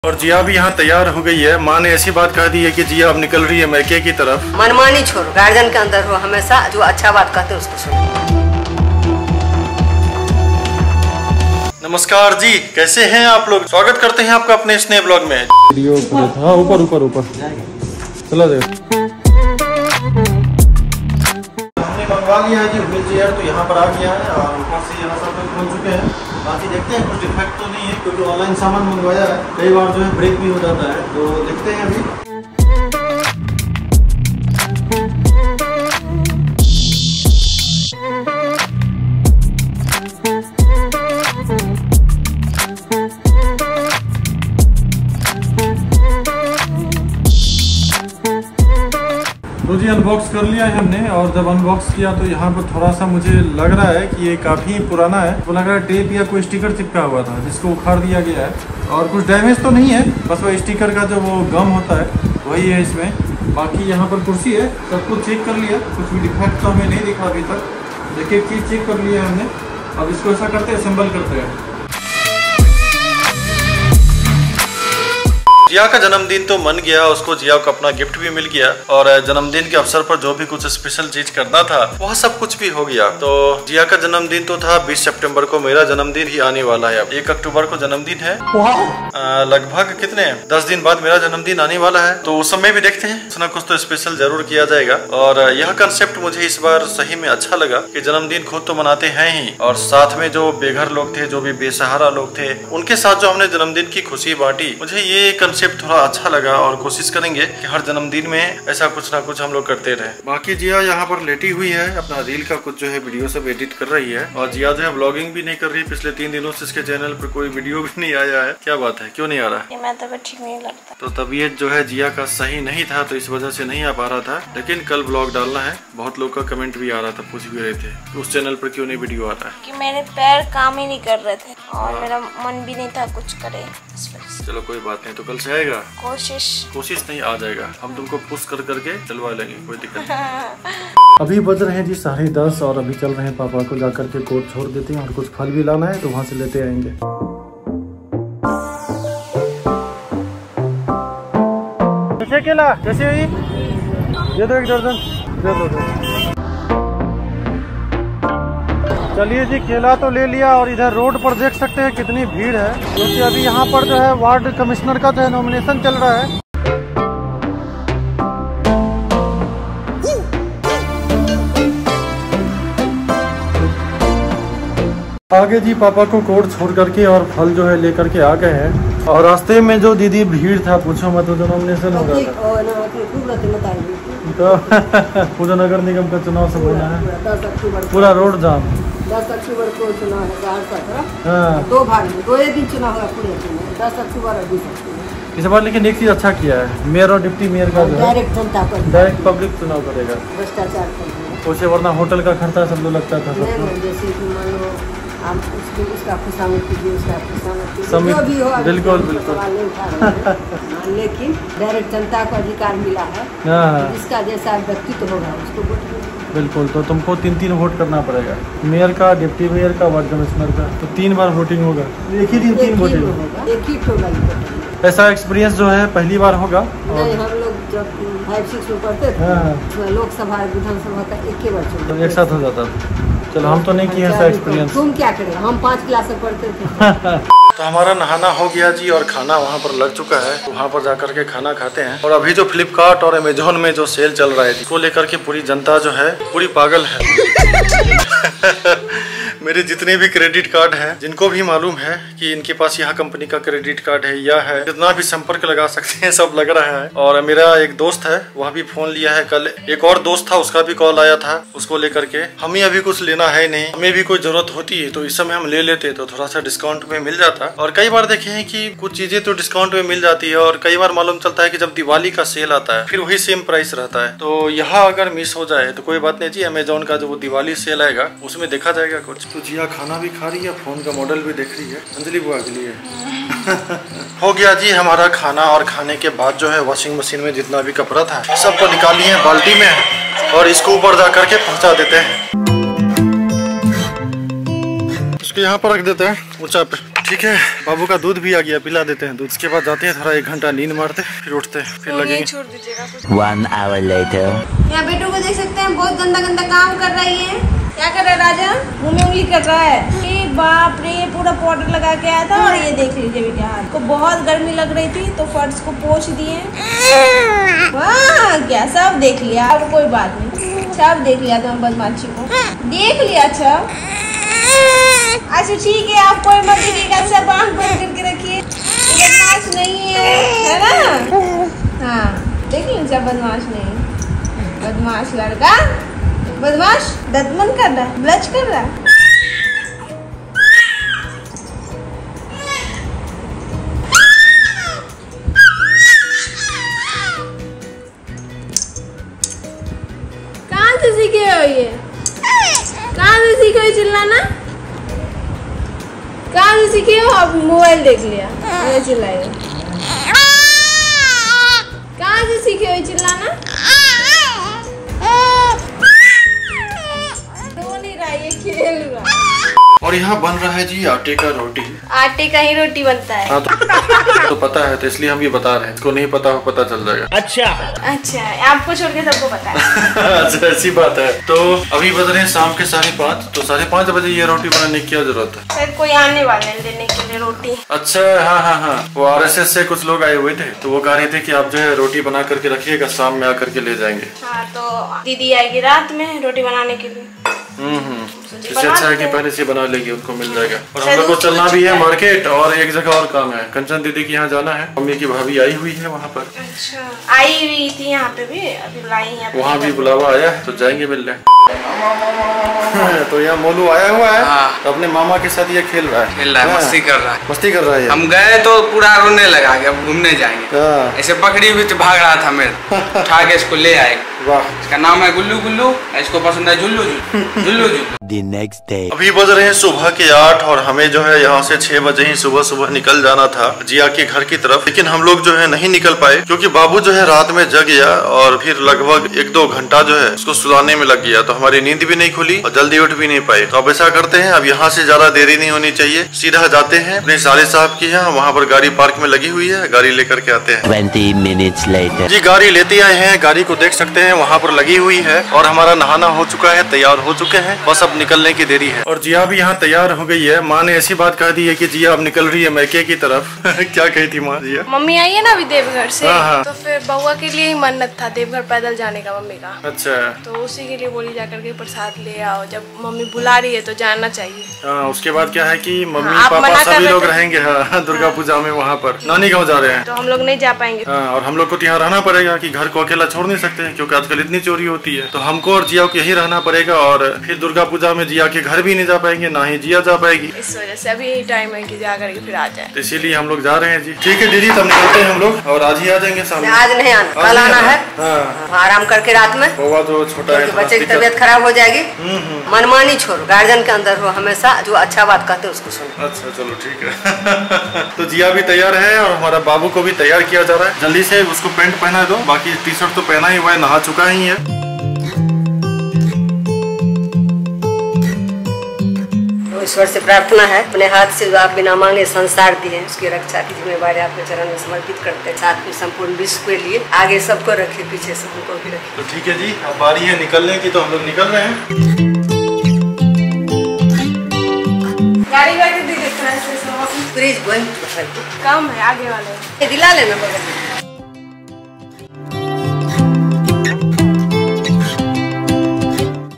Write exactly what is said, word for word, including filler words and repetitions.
और जिया भी यहाँ तैयार हो गई है। माँ ने ऐसी बात कह दी है कि जिया अब निकल रही है मैके की तरफ। मनमानी छोड़, गार्जियन के अंदर हो हमेशा, जो अच्छा बात कहते उसको सुनो। नमस्कार जी, कैसे हैं आप लोग? स्वागत करते हैं आपका अपने स्नेह ब्लॉग में। वीडियो हाँ ऊपर ऊपर ऊपर चला दे। हमने मंगवा लिया है जी व्हील चेयर, तो यहाँ पर आ गया है और ऊपर से यहाँ सब लोग खोल चुके हैं। बाकी देखते हैं, कुछ डिफेक्ट तो नहीं है क्योंकि ऑनलाइन सामान मंगवाया है, कई बार जो है ब्रेक भी हो जाता है, तो देखते हैं अभी। तो जी अनबॉक्स कर लिया है हमने, और जब अनबॉक्स किया तो यहाँ पर थोड़ा सा मुझे लग रहा है कि ये काफ़ी पुराना है। तो लग रहा है टेप या कोई स्टिकर चिपका हुआ था जिसको उखाड़ दिया गया है, और कुछ डैमेज तो नहीं है, बस वो स्टिकर का जो वो गम होता है वही है इसमें। बाकी यहाँ पर कुर्सी है, सब कुछ चेक कर लिया, कुछ भी डिफेक्ट तो हमें नहीं दिखा अभी तक। एक एक चीज़ चेक कर लिया हमने। अब इसको ऐसा करते हैं, असेंबल करते हैं। जिया का जन्मदिन तो मन गया, उसको जिया को अपना गिफ्ट भी मिल गया, और जन्मदिन के अवसर पर जो भी कुछ स्पेशल चीज करना था वह सब कुछ भी हो गया। तो जिया का जन्मदिन तो था बीस सितंबर को, मेरा जन्मदिन ही आने वाला है। अब एक अक्टूबर को जन्मदिन है, लगभग कितने दस दिन बाद मेरा जन्मदिन आने वाला है। तो उस समय भी देखते हैं, कुछ ना कुछ तो स्पेशल जरूर किया जाएगा। और यह कंसेप्ट मुझे इस बार सही में अच्छा लगा कि जन्मदिन खुद तो मनाते हैं ही, और साथ में जो बेघर लोग थे, जो भी बेसहारा लोग थे, उनके साथ जो हमने जन्मदिन की खुशी बांटी, मुझे ये कंसेप्ट थोड़ा अच्छा लगा। और कोशिश करेंगे कि हर जन्मदिन में ऐसा कुछ ना कुछ हम लोग करते रहे। बाकी जिया यहाँ पर लेटी हुई है, अपना रील का कुछ जो है वीडियो सब एडिट कर रही है, और जिया जो है ब्लॉगिंग भी नहीं कर रही। पिछले तीन दिनों से इसके चैनल पर कोई वीडियो भी नहीं आया है। क्या बात है, क्यों नहीं आ रहा है? मैं तबीयत ठीक नहीं लगता। तो तबीयत जो है जिया का सही नहीं था, तो इस वजह से नहीं आ पा रहा था। लेकिन कल ब्लॉग डालना है। बहुत लोग का कमेंट भी आ रहा था, पूछ भी रहे थे कि उस चैनल पर क्यों नहीं वीडियो आ रहा है। कि मेरे पैर काम ही नहीं कर रहे थे और मेरा मन भी नहीं था कुछ करे। चलो कोई बात नहीं, तो कल से आएगा। कोशिश कोशिश नहीं, आ जाएगा। हम तुमको पुश कर करके चलवा लेंगे, कोई दिक्कत नहीं। अभी बज रहे हैं जी साढ़े दस, और अभी चल रहे हैं पापा को जाकर के कोर्ट छोड़ देते हैं, और कुछ फल भी लाना है तो वहाँ से लेते आएंगे। कैसे केला कैसे हुई? ये दो एक दर्जन दे दो। चलिए जी, केला तो ले लिया, और इधर रोड पर देख सकते हैं कितनी भीड़ है, क्योंकि अभी यहाँ पर जो है वार्ड कमिश्नर का जो है नॉमिनेशन चल रहा है। आगे जी पापा को कोर्ट छोड़ करके और फल जो है लेकर के आ गए हैं, और रास्ते में जो दीदी भीड़ था पूछो मत, तो नॉमिनेशन हो गया था। तो पूरा नगर निगम का चुनाव सब होना है, पूरा रोड जाम। दस अक्टूबर को चुनाव है सहरसा का। हाँ, दो भाग में, दो ही दिन चुनाव होगा पूरे चुनाव, दस अक्टूबर और बीस अक्टूबर। इस बार लेकिन एक चीज अच्छा किया है, मेयर और डिप्टी मेयर का जो है डायरेक्ट जनता पर, डायरेक्ट पब्लिक चुनाव करेगा। भ्रष्टाचार उसे वरना होटल का खर्चा सब लोग लगता था सबको। जैसे कि मान लो आप उसको उसका खुशामद कीजिए, उसका खुशामद कीजिए, समित- जो भी हो, बिल्कुल बिल्कुल। सवाल नहीं उठा रहे हैं। लेकिन डायरेक्ट जनता को अधिकार मिला है, हाँ जिसका जैसा व्यक्तित्व होगा उसको वोट देना। बिल्कुल। तो तुमको तीन तीन वोट करना पड़ेगा, मेयर का, डिप्टी मेयर का, वार्ड कमिश्नर का। तो तीन बार वोटिंग होगा, एक ही दिन तीन वोटिंग होगा, एक ही ठोगा। ऐसा एक्सपीरियंस जो है पहली बार होगा। नहीं, हम लोग जब फाइव सिक्स में पढ़ते थे, लोकसभा विधानसभा का एक ही बार तो एक साथ हो जाता था। चलो हम तो नहीं किए ऐसा एक्सपीरियंस। तुम क्या करेगा, हम पाँच क्लास में पढ़ते थे। तो हमारा नहाना हो गया जी, और खाना वहाँ पर लग चुका है, तो वहाँ पर जाकर के खाना खाते हैं। और अभी जो फ्लिपकार्ट और अमेजोन में जो सेल चल रहा है, इसको लेकर के पूरी जनता जो है पूरी पागल है। मेरे जितने भी क्रेडिट कार्ड हैं, जिनको भी मालूम है कि इनके पास यहाँ कंपनी का क्रेडिट कार्ड है या है, जितना भी संपर्क लगा सकते हैं सब लग रहा है। और मेरा एक दोस्त है, वह भी फोन लिया है। कल एक और दोस्त था, उसका भी कॉल आया था उसको लेकर के। हमें अभी कुछ लेना है नहीं, हमें भी कोई जरूरत होती है तो इस समय हम ले लेते तो थोड़ा सा डिस्काउंट में मिल जाता। और कई बार देखे हैं कि कुछ चीजें तो डिस्काउंट में मिल जाती है, और कई बार मालूम चलता है कि जब दिवाली का सेल आता है फिर वही सेम प्राइस रहता है। तो यहाँ अगर मिस हो जाए तो कोई बात नहीं जी, अमेजोन का जो वो दिवाली सेल आएगा उसमें देखा जाएगा कुछ। तो जिया खाना भी खा रही है, फोन का मॉडल भी देख रही है, अंजलि बुआ के लिए। हो गया जी हमारा खाना, और खाने के बाद जो है वॉशिंग मशीन में जितना भी कपड़ा था सबको निकाली है बाल्टी में, और इसको ऊपर जा करके पहुंचा देते हैं। इसको यहाँ पर रख देते हैं ऊंचा पे। ठीक है, बाबू का दूध भी आ गया, पिला देते हैं दूध। उसके बाद जाते हैं, थोड़ा एक घंटा नींद मारते, फिर उठते हैं, फिर लगेंगे। छोड़ दीजिएगा कुछ। One hour later. यहाँ बेटू को देख सकते हैं, बहुत गंदा गंदा काम कर रही है। क्या कर रहा है राजा? मुंह में उंगली कर रहा है। ये बाप रे, पूरा पाउडर लगा के आया था और ये देख लीजिए बेटा, हाथ को बहुत गर्मी लग रही थी तो फर्श को पोंछ दिए। वाह, क्या सब देख लिया। अब कोई बात नहीं, सब देख लिया तुम बदमाशी को, देख लिया। अच्छा अच्छा ठीक है, आप कोई मत देखिएगा, सब आँख बंद करके रखिए, बदमाश नहीं है, है ना? हाँ देख लीजिए, सब बदमाश नहीं, बदमाश लड़का, बदमाश दतमन कर रहा है, ब्लच कर रहा है। कहाँ से सीखे हो ये? कहाँ से सीखे हो चिल्लाना? कहाँ से सीखे हो? अब मोबाइल देख लिया, अरे चिल्लाएगा। कहाँ से सीखे हो चिल्लाना? रो नहीं रहा, ये खेल रहा। और यहाँ बन रहा है जी आटे का रोटी। आटे का ही रोटी बनता है। हाँ तो, तो पता है, तो इसलिए हम ये बता रहे हैं, इसको नहीं पता हो पता चल जाएगा। अच्छा अच्छा, आपको छोड़ के सबको पता है। अच्छा ऐसी बात है। तो अभी बज रहे हैं शाम के साढ़े पाँच, तो साढ़े पाँच बजे ये रोटी बनाने की क्या जरूरत है? सर कोई आने वाले हैं देने के लिए रोटी। अच्छा हाँ हाँ हाँ, वो आर एस एस से कुछ लोग आए हुए थे, तो वो कह रहे थे कि आप जो है रोटी बना करके रखिएगा, शाम में आकर के ले जाएंगे। हाँ तो दीदी आएगी रात में रोटी बनाने के लिए। हम्म हम्म, इससे अच्छा है कि पहले से बना लेगी, उनको मिल जाएगा। और हम लोग को चलना भी है मार्केट, और एक जगह और काम है, कंचन दीदी के यहाँ जाना है, मम्मी की भाभी आई हुई है वहाँ पर। अच्छा, आई हुई थी यहाँ पे भी, अभी लाई है। वहाँ भी बुलावा आया है, तो जाएंगे मिलने। तो यहाँ मोलू आया हुआ है। हाँ। तो अपने मामा के साथ ये खेल रहा है, खेल रहा है, मस्ती कर रहा है, मस्ती कर रहा है। हम गए तो पूरा रोने लगा कि अब घूमने जाएंगे। हाँ। ऐसे बकरी भी तो भाग रहा था मेरे, उठा के इसको ले आए। वाह, इसका नाम है गुल्लू गुल्लू, इसको पसंद है जुल्लू जुल्लू जुल्लू जुल्लू। The next day. अभी बज रहे हैं सुबह के आठ, और हमें जो है यहाँ से छह बजे ही सुबह सुबह निकल जाना था जिया के घर की तरफ, लेकिन हम लोग जो है नहीं निकल पाए, क्योंकि बाबू जो है रात में जग गया और फिर लगभग एक दो घंटा जो है उसको सुलाने में लग गया, तो हमारी नींद भी नहीं खुली और जल्दी उठ भी नहीं पाए। तो अब ऐसा करते हैं, अब यहाँ से ज्यादा देरी नहीं होनी चाहिए, सीधा जाते हैं अपने साले साहब की यहाँ, वहाँ पर गाड़ी पार्क में लगी हुई है, गाड़ी लेकर के आते हैं। Twenty minutes later. जी गाड़ी लेते आए हैं, गाड़ी को देख सकते हैं वहाँ पर लगी हुई है, और हमारा नहाना हो चुका है, तैयार हो चुके हैं, बस अब निकलने की देरी है। और जिया भी यहाँ तैयार हो गई है। माँ ने ऐसी बात कह दी है कि जिया अब निकल रही है मैके की तरफ। क्या कही थी माँ? जिया मम्मी आई है ना अभी देवघर से, हाँ, हाँ। तो फिर बउआ के लिए ही मन्नत था देवघर पैदल जाने का मम्मी का। अच्छा, तो उसी के लिए बोली जाकर के प्रसाद ले आओ, जब मम्मी बुला रही है तो जाना चाहिए। हाँ, उसके बाद क्या है कि मम्मी हाँ, पापा मना कर सभी रहे लोग थे। रहेंगे हाँ, दुर्गा पूजा में वहाँ पर नानी गाँव जा रहे हैं, तो हम लोग नहीं जा पाएंगे। हाँ, और हम लोग को तो यहाँ रहना पड़ेगा कि घर को अकेला छोड़ नहीं सकते हैं, क्योंकि आजकल इतनी चोरी होती है, तो हमको और जिया को यही रहना पड़ेगा, और फिर दुर्गा पूजा में जिया के घर भी नहीं जा पाएंगे, ना ही जिया जा पाएगी। इस वजह से अभी यही टाइम है कि जा करके फिर आ जाए, तो इसीलिए हम लोग जा रहे हैं जी। ठीक है दीदी, तब निकलते हैं हम लोग, और आज ही आ जाएंगे सामने। आज नहीं आना, आज कल नहीं आना है। हाँ, आराम करके रात में, बउआ तो छोटा है, क्योंकि बच्चे की दिक्कत- तबीयत खराब हो जाएगी। हम्म, हम्म। मनमानी छोड़ो, गार्जियन के अंदर हो हमेशा, जो अच्छा बात कहते हो उसको सुनो। अच्छा चलो ठीक है। तो जिया भी तैयार है, और हमारा बाबू को भी तैयार किया जा रहा है। जल्दी से उसको पैंट पहना दो, बाकी टी शर्ट तो पहना ही हुआ है, नहा चुका ही है। ईश्वर से प्रार्थना है, अपने हाथ से जो आप बिना मांगे संसार दिए, उसकी रक्षा की जिम्मेवारी आपके चरण में समर्पित करते हैं, साथ में संपूर्ण विश्व के लिए आगे सबको रखे, पीछे से हमको भी रखे। तो ठीक है जी, अब बारी है निकलने की, तो हम लोग निकल रहे हैं। गाड़ी गाड़ी देखना है, फ्रिज बंद कम है आगे वाले दिला लेना बगल में।